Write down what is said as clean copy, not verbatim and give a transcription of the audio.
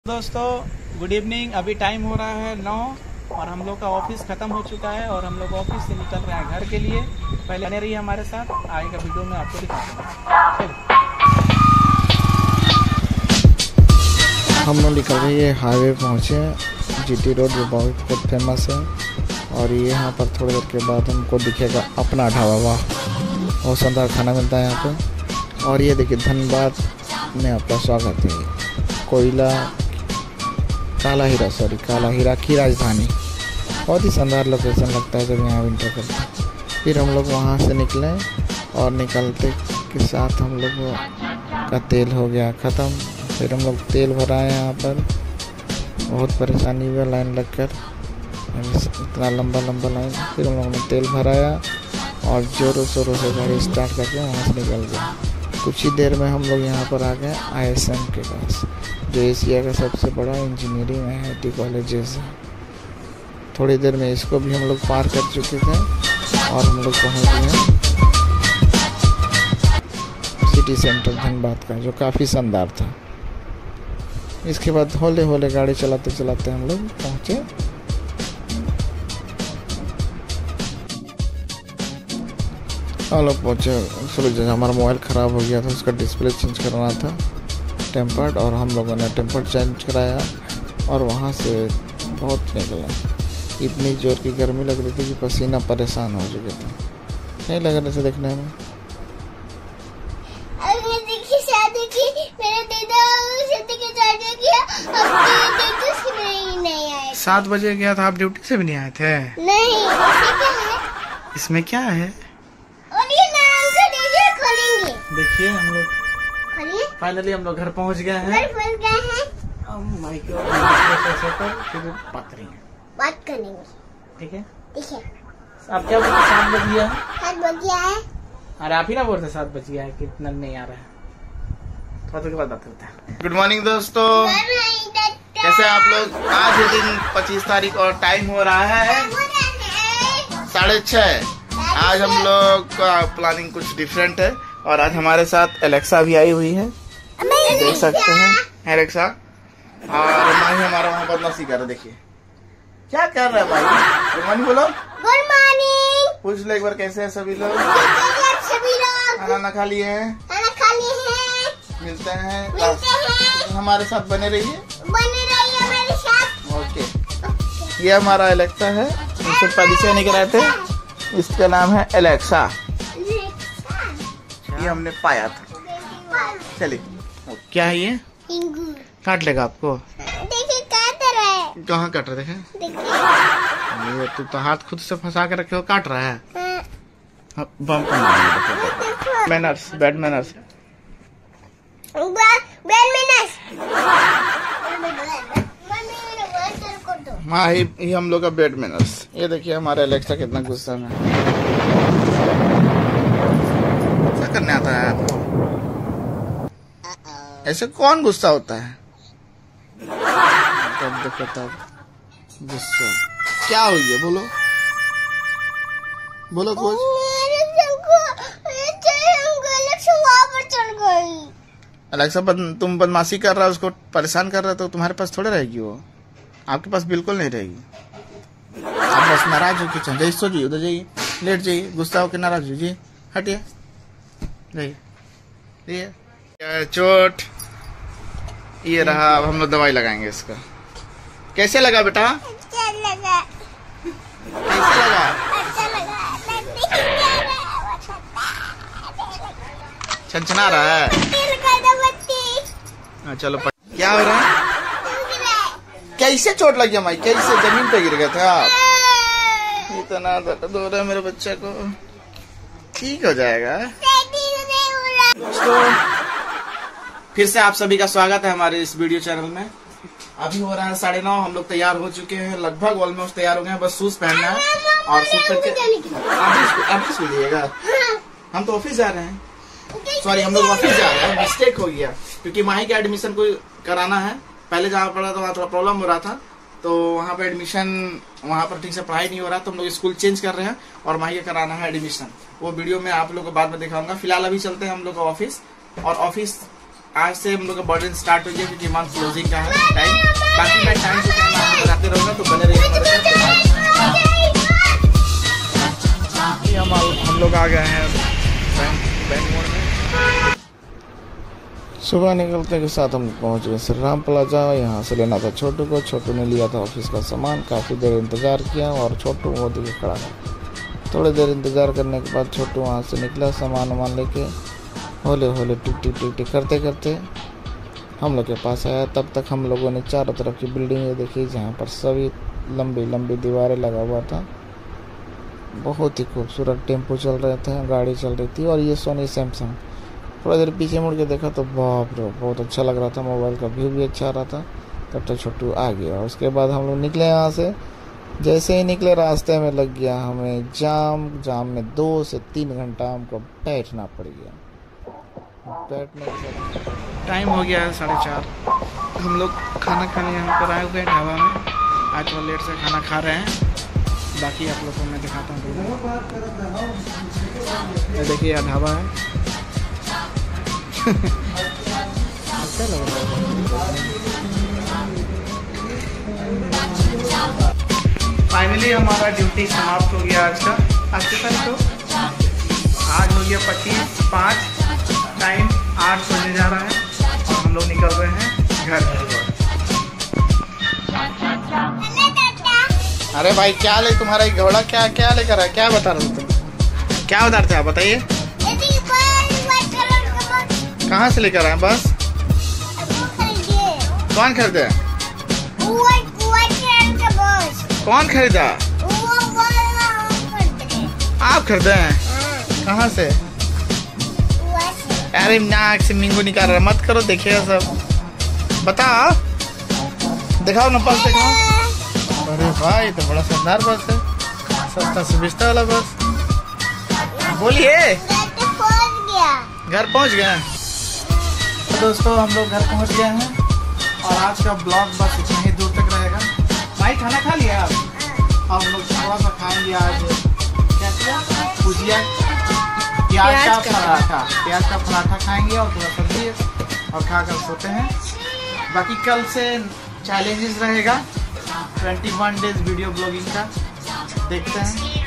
दोस्तों good evening. अभी time हो रहा है 9 और हम लोग का ऑफिस ख़त्म हो चुका है और हम लोग ऑफिस से निकल रहे हैं घर के लिए। पहले बने रहिए हमारे साथ, आगे का वीडियो में आपको दिखाऊंगा। हम लोग निकल रहे हैं, हाईवे पहुँचे जीटी रोड जो बहुत फेमस है। और ये यहाँ पर थोड़ी देर के बाद हमको दिखेगा अपना ढाबा। बहुत शानदार खाना मिलता है यहाँ पे। और ये देखिए धनबाद में आपका स्वागत है। कोयला काला हीरा की राजधानी। बहुत ही शानदार लोकेशन लगता है जब यहाँ विंटर करते हैं। फिर हम लोग वहाँ से निकले और निकलते के साथ हम लोग का तेल हो गया ख़त्म। फिर हम लोग तेल भराए यहाँ पर। बहुत परेशानी हुई लाइन लगकर, इतना लंबा लाइन। फिर हम लोगों ने तेल भराया और ज़ोरों शोरों से गाड़ी स्टार्ट करके वहाँ से निकल गए। कुछ ही देर में हम लोग यहाँ पर आ गए ISM के पास, जो एशिया का सबसे बड़ा इंजीनियरिंग IIT कॉलेजेस है। थोड़ी देर में इसको भी हम लोग पार कर चुके थे और हम लोग पहुँच गए सिटी सेंटर धनबाद का, जो काफ़ी शानदार था। इसके बाद हौले हौले गाड़ी चलाते चलाते हम लोग पहुँचे हमारा मोबाइल ख़राब हो गया था, उसका डिस्प्ले चेंज करवाना था टेम्पर्ड, और हम लोगों ने टेम्पर्ड चेंज कराया और वहाँ से बहुत निकला। इतनी ज़ोर की गर्मी लग रही थी कि पसीना परेशान हो चुके थे। नहीं लग रहा था देखने में। 7 बजे गया था, आप ड्यूटी से भी नहीं आए थे? नहीं। इसमें क्या है? देखिए हम लोग फाइनली हम लोग घर पहुंच गए हैं। बात करेंगे। ठीक है। आप क्या बोलते? 7 बज गया है। 7 बज गया है। अरे आप ही ना बोलते 7 बज गया है कि इतना नहीं आ रहा है। थोड़ा देर के बाद बात करते हैं। गुड मॉर्निंग दोस्तों, कैसे आप लोग? आज है दिन 25 तारीख और टाइम हो रहा है 6:30। आज हम लोग का प्लानिंग कुछ डिफरेंट है और आज हमारे साथ एलेक्सा भी आई हुई है, देख सकते हैं एलेक्सा। और माही हमारा वहाँ बदमाशी कर रहा है, देखिए क्या कर रहा है भाई। गुड मॉर्निंग बोलो। Good morning. पूछ लो एक बार कैसे है सभी लोग? खाना खा लिए हैं? मिलते हैं हमारे साथ, बने रहिए मेरे साथ। ओके। ये हमारा एलेक्सा है, इससे परिचय नहीं कराए थे। इसका नाम है एलेक्सा, ये हमने पाया था। चलिए क्या है ये? काट लेगा आपको। देखिए काट रहा है। कहाँ काट रहा है? देखिए ये तू तो हाथ खुद से फंसा के रखे हो, काट रहा है। Manners, bad manners. हाँ ये हम लोग का बेड मैनर्स। ये देखिए हमारा एलेक्सा कितना गुस्सा में। क्या करने आता है आपको? ऐसे कौन गुस्सा होता है? तब देखो तब गुस्सा क्या हुई है, बोलो बोलो कुछ। एलेक्सा तुम बदमाशी कर रहा है, उसको परेशान कर रहा है, तो तुम्हारे पास थोड़े रहेगी वो, आपके पास बिल्कुल नहीं रहेगी। आप बस नाराज हो कि चल जाइए, सो जाइए, उधर जाइए, लेट जाइए, गुस्सा होकर नाराज हो जाइए, हटिए जाइए। चोट ये रहा, अब हम लोग दवाई लगाएंगे इसका। कैसे लगा बेटा? अच्छा लगा। कैसे लगा? अच्छा लगा। छनछना रहा है। चलो क्या हो रहा है? कैसे चोट लग गया माई? कैसे जमीन पे गिर गए थे आप? इतना दर्द हो रहा है मेरे बच्चे को, ठीक हो जाएगा। दोस्तों फिर से आप सभी का स्वागत है हमारे इस वीडियो चैनल में। अभी हो रहा है 9:30, हम लोग तैयार हो चुके हैं, लगभग ऑलमोस्ट तैयार हो गए हैं। बस शूज पहनना है और शूज पहन के आप स्कूल जाइएगा। हम तो ऑफिस जा रहे हैं, सॉरी हम लोग ऑफिस जा रहे हैं। मिस्टेक हो गया क्योंकि माही के एडमिशन को कराना है। पहले जहाँ पढ़ा था वहाँ थोड़ा प्रॉब्लम हो रहा था, तो वहाँ पे एडमिशन, वहाँ पर ठीक से पढ़ाई नहीं हो रहा, तो हम लोग स्कूल चेंज कर रहे हैं और माही का कराना है एडमिशन। वो वीडियो में आप लोग को बाद में दिखाऊंगा। फिलहाल अभी चलते हैं हम लोग ऑफिस, और ऑफिस आज से हम लोग का बर्डन स्टार्ट हो गया क्योंकि मंथ क्लोजिंग का है टाइम। बाकी मैं टाइम टू टाइम आपको बताते रहूंगा, तो बने रहिए हमारे साथ। हम लोग आ गए हैं बैंक मोड़ में। सुबह निकलते के साथ हम पहुंच गए श्री राम प्लाजा। यहाँ से लेना था छोटू को। छोटू ने लिया था ऑफिस का सामान। काफ़ी देर इंतज़ार किया और छोटू वो दिखे खड़ा था। थोड़ी देर इंतज़ार करने के बाद छोटू वहाँ से निकला सामान वामान लेके। होले होले टिक टिक टिक टिक करते करते हम लोग के पास आया। तब तक हम लोगों ने चारों तरफ की बिल्डिंगें देखी जहाँ पर सभी लंबी लंबी दीवारें लगा हुआ था। बहुत ही खूबसूरत टेम्पो चल रहे थे, गाड़ी चल रही थी और ये सोनी सैमसंग। थोड़ा देर पीछे मुड़ के देखा तो बाप रे बहुत अच्छा लग रहा था। मोबाइल का व्यू भी अच्छा आ रहा था। तब तक छोटू आ गया और उसके बाद हम लोग निकले यहाँ से। जैसे ही निकले रास्ते में लग गया हमें जाम में 2 से 3 घंटा हमको बैठना पड़ गया। बैठने के टाइम हो गया है 4:30। हम लोग खाना खाने यहाँ पर आए हुए हैं ढाबा में। आज थोड़ा लेट से खाना खा रहे हैं। बाकी आप लोग को मैं दिखाता हूँ। ये देखिए यह ढाबा है। अच्छा लग रहा है। फाइनली हमारा ड्यूटी समाप्त हो गया आज का। आज के तारीख को आज हो गया 25/5। टाइम 8 बजने जा रहा है और हम लोग निकल रहे हैं घर। अरे भाई क्या ले तुम्हारा घोड़ा क्या क्या लेकर है? क्या बता रहे हो तुम? क्या बता रहे थे आप बताइए। कहाँ से लेकर आए बस? कौन खरीदे? कौन खरीदा? आप खरीदे हैं? कहाँ से? अरे नाक से मिंगू निकाल रहा, मत करो। देखिएगा सब। बताओ, दिखाओ ना पर्स, दिखाओ। अरे भाई तो बड़ा शानदार बस है, सस्ता सुविस्ता वाला बस। बोलिए। घर पहुंच गए। तो दोस्तों हम लोग घर पहुंच गए हैं और आज का ब्लॉग बस इतना ही दूर तक रहेगा। भाई खाना खा लिया आप? हम लोग थोड़ा सा खाएंगे आज। क्या किया? भुजिया, प्याज का पराठा खाएंगे और थोड़ा सब्जी और खाकर सोते हैं। बाकी कल से चैलेंजेस रहेगा 21 डेज वीडियो ब्लॉगिंग का। देखते हैं